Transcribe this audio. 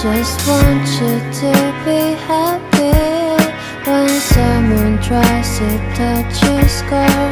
just want you to be happy. When someone tries to touch your skirt,